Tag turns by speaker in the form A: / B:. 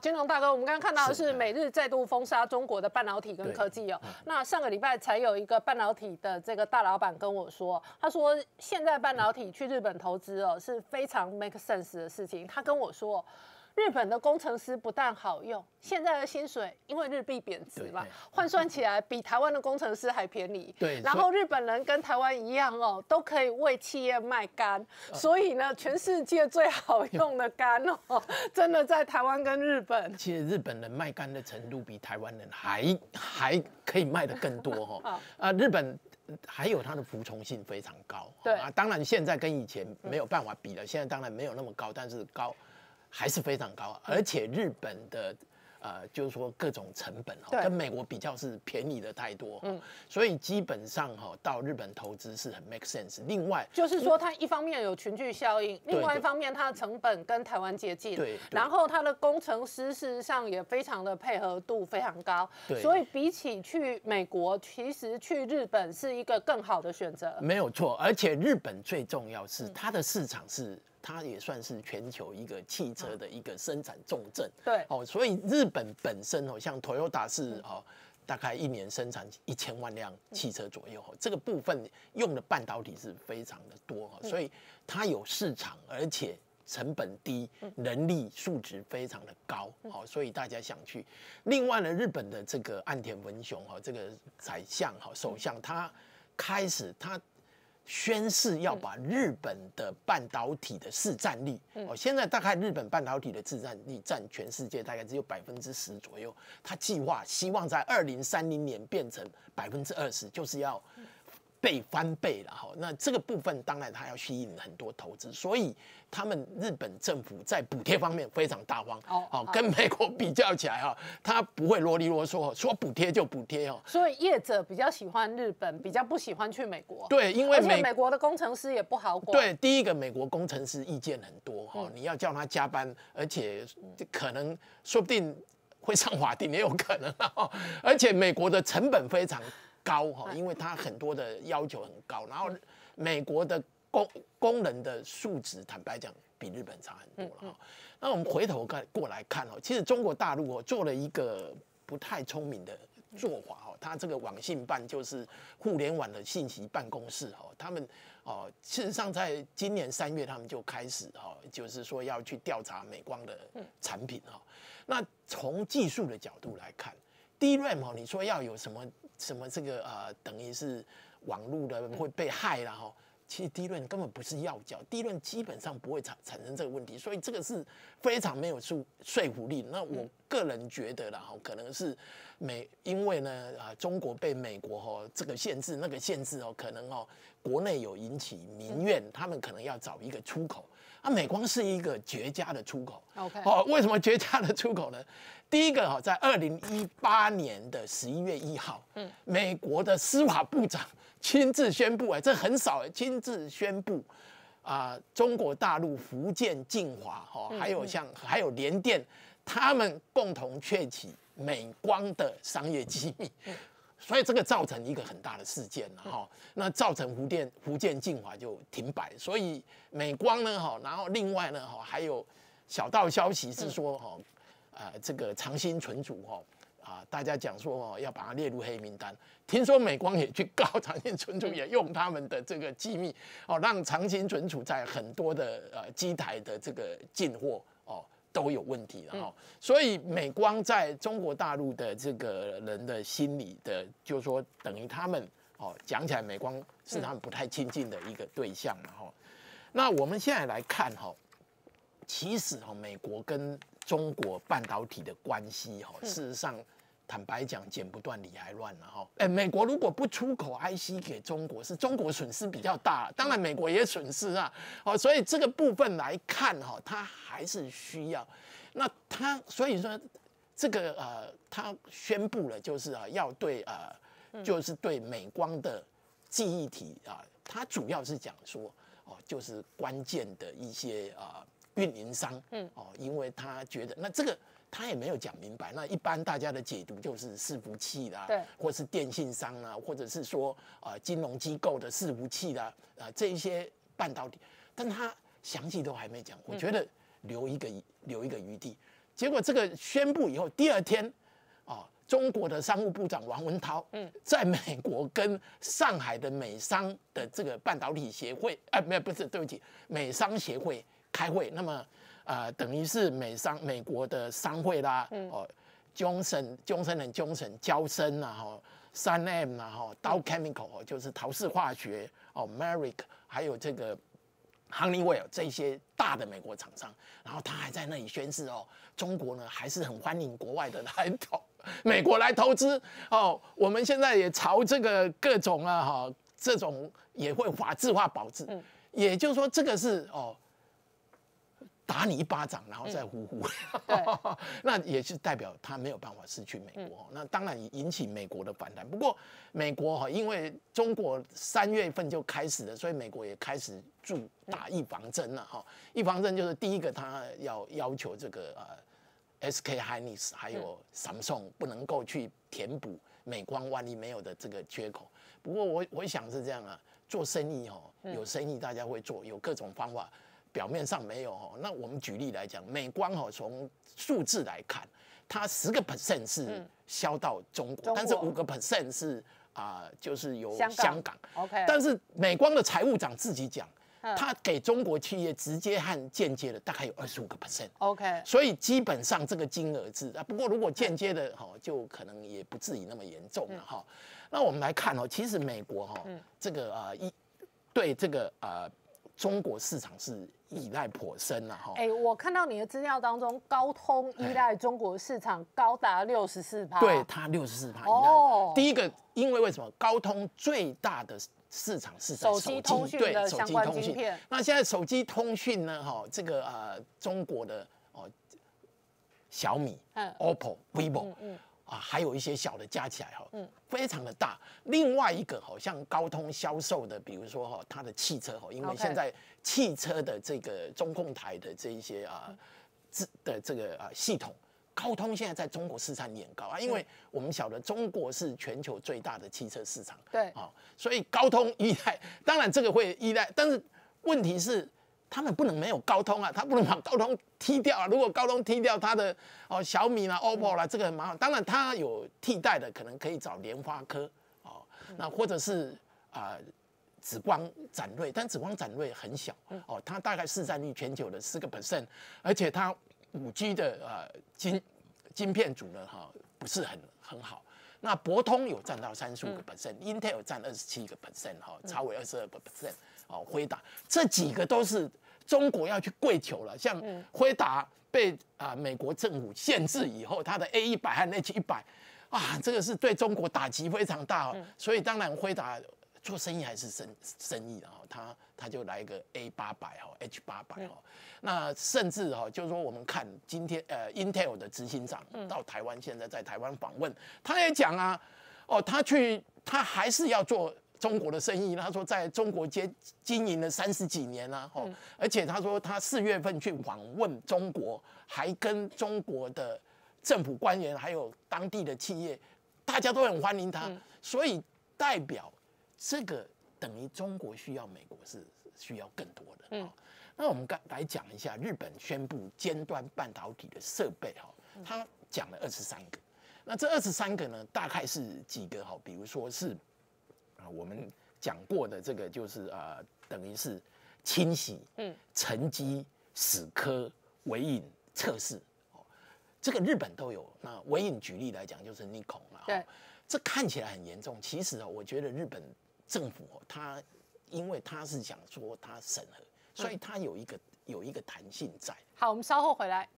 A: 金融大哥，我们刚刚看到的是美日再度封杀中国的半导体跟科技哦。那上个礼拜才有一个半导体的这个大老板跟我说，他说现在半导体去日本投资哦是非常 make sense 的事情。他跟我说，日本的工程师不但好用，现在的薪水因为日币贬值嘛，换算起来比台湾的工程师还便宜。
B: 对，
A: 然后日本人跟台湾一样哦，都可以为企业卖肝，所以呢，全世界最好用的肝哦，真的在台湾跟日本。
B: 其实日本人卖肝的程度比台湾人还可以卖得更多哈。日本还有它的服从性非常高。
A: 对
B: 啊，当然现在跟以前没有办法比了，现在当然没有那么高，但是高。还是非常高，而且日本的就是说各种成本跟美国比较是便宜的太多，所以基本上到日本投资是很 make sense。另外
A: 就是说，它一方面有群聚效应，另外一方面它的成本跟台湾接近，
B: 对，
A: 然后它的工程师事实上也非常的配合度非常高，所以比起去美国，其实去日本是一个更好的选择。
B: 没有错，而且日本最重要是它的市场是。它也算是全球一个汽车的一个生产重镇，
A: 对，
B: 所以日本本身像 Toyota 是大概一年生产1000万辆汽车左右，这个部分用的半导体是非常的多，所以它有市场，而且成本低，人力素质非常的高，所以大家想去。另外呢，日本的这个岸田文雄这个宰相首相，他开始他。宣誓要把日本的半导体的市占率，现在大概日本半导体的市占率占全世界大概只有10%左右。他计划希望在2030年变成20%，就是要翻倍了哈。那这个部分当然它要吸引很多投资，所以他们日本政府在补贴方面非常大方，跟美国比较起来他不会啰里啰嗦，说补贴就补贴
A: 所以业者比较喜欢日本，比较不喜欢去美国。
B: 对，因为
A: 而且美国的工程师也不好管。
B: 对，第一个美国工程师意见很多你要叫他加班，而且可能说不定会上法庭也有可能而且美国的成本非常高因为它很多的要求很高，然后美国的工人的素质，坦白讲比日本差很多了那我们回头过来看其实中国大陆做了一个不太聪明的做法它这个网信办就是互联网的信息办公室他们事实上在今年3月他们就开始就是说要去调查美光的产品那从技术的角度来看，DRAM你说要有什么这个等于是网络的会被害啦其实DRAM根本不是要角，DRAM基本上不会产生这个问题，所以这个是非常没有说服力。那我个人觉得啦可能是因为呢中国被美国这个限制那个限制可能国内有引起民怨，他们可能要找一个出口。美光是一个绝佳的出口。为什么绝佳的出口呢？第一个在2018年的11月1号，美国的司法部长亲自宣布，这很少亲自宣布中国大陆、福建晋华还有联电，他们共同窃取美光的商业机密。所以这个造成一个很大的事件那造成福建晋华就停摆，所以美光呢然后另外呢还有小道消息是说这个长兴存储大家讲说要把它列入黑名单，听说美光也去告长兴存储，也用他们的这个机密让长兴存储在很多的机台的这个进货都有问题了所以美光在中国大陆的这个人的心里的，就是说等于他们讲起来，美光是他们不太亲近的一个对象了那我们现在来看其实美国跟中国半导体的关系事实上坦白讲剪不断理还乱了美国如果不出口 IC 给中国，是中国损失比较大，当然美国也损失所以这个部分来看它还是需要。那所以说这个他宣布了就是要对就是对美光的记忆体他主要是讲说就是关键的一些运营商因为他觉得那这个他也没有讲明白，那一般大家的解读就是伺服器啦，或是电信商啦，或者是说金融机构的伺服器啦，这一些半导体，但他详细都还没讲，我觉得留一个余地。 结果这个宣布以后，第2天，中国的商务部长王文涛，在美国跟上海的美商的这个半导体协会，不是，对不起，美商协会开会。那么，等于是美国的商会啦，Johnson交生啊，3M 啊，Dow Chemical 就是陶氏化学，Merrick 还有这个Honeywell 这些大的美国厂商，然后他还在那里宣示中国呢还是很欢迎国外的美国来投资我们现在也朝这个各种这种也会法治化保制，也就是说这个是打你一巴掌，然后再呼呼，那也是代表他没有办法失去美国。那当然引起美国的反弹。不过美国因为中国3月份就开始了，所以美国也开始打预防针了预防针就是第一个，他要求这个SK Hynix 还有 Samsung 不能够去填补美光万一没有的这个缺口。不过我想是这样做生意有生意大家会做，有各种方法。表面上没有那我们举例来讲，美光从数字来看，它10% 是销到中国，但是5% 是就是由香港。
A: OK，
B: 但是美光的财务长自己讲，他给中国企业直接和间接的大概有25%。
A: OK，
B: 所以基本上这个金额是不过如果间接的就可能也不至于那么严重了那我们来看其实美国这个对这个中国市场是依赖颇深
A: 我看到你的资料当中，高通依赖中国市场高达64%。
B: 对，它64%依赖。第一个，因为什么？高通最大的市场是在
A: 手机通讯的相关晶片。
B: 那现在手机通讯呢？这个中国的小米、OPPO、vivo。还有一些小的加起来非常的大。另外一个像高通销售的，比如说它的汽车因为现在汽车的这个中控台的这一些这个系统，高通现在在中国市场也很高因为我们晓得中国是全球最大的汽车市场，
A: 对
B: 所以高通依赖，当然这个会依赖，但是问题是。他们不能没有高通他不能把高通踢掉如果高通踢掉它的小米啦、OPPO 啦，这个很麻烦。当然，它有替代的，可能可以找联发科那或者是紫光展锐，但紫光展锐很小它大概市占率全球的4%，而且它5G 的晶片组呢不是很好。那博通有占到35%，Intel 占27%，超微22%，辉达这几个都是中国要去跪求了。像辉达被美国政府限制以后，它的 A100和 H100这个是对中国打击非常大所以当然辉达做生意还是生意他就来一个 A800、H800那甚至就是说我们看今天Intel 的执行长到台湾，现在在台湾访问，他也讲他还是要做中国的生意。他说在中国经营了30几年而且他说他4月份去访问中国，还跟中国的政府官员还有当地的企业，大家都很欢迎他，所以代表这个等于中国需要美国是需要更多的那我们来讲一下日本宣布尖端半导体的设备他讲了23个。那这23个呢，大概是几个比如说是我们讲过的这个就是等于是清洗、沉积、蚀刻、微影、测试这个日本都有。那微影举例来讲就是Nikon了这看起来很严重，其实我觉得日本政府它因为它是想说它审核，所以它有一个弹性在。
A: 好，我们稍后回来。